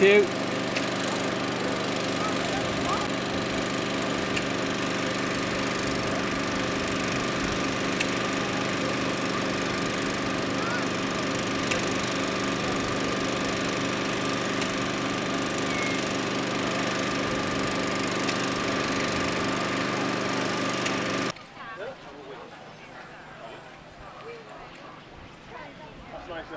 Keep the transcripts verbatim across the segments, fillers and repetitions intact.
you. That's nicer.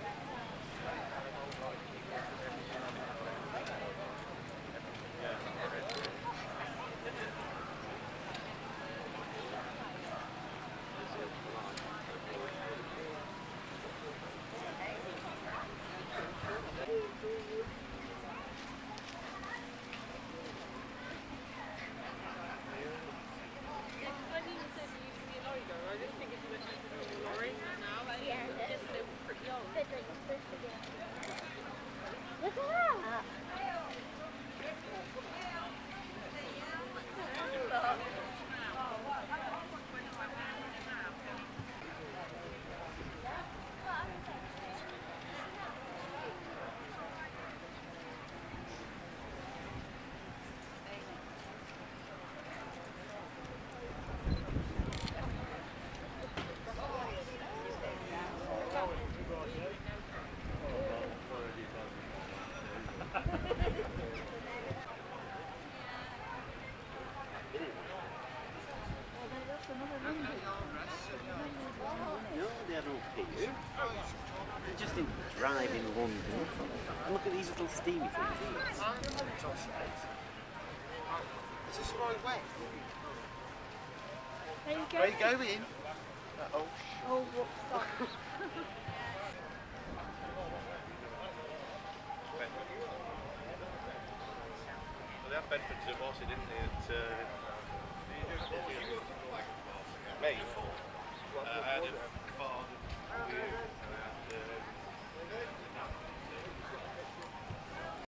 Look at that! No, they're okay. They're just in driving London. And look at these little steamy things here. Is this the right way? There you go. Where are you going? Uh oh. Oh, whoops, sorry. Well, they had Bedford's at Bossy, didn't they? At, uh, me? Uh, I had a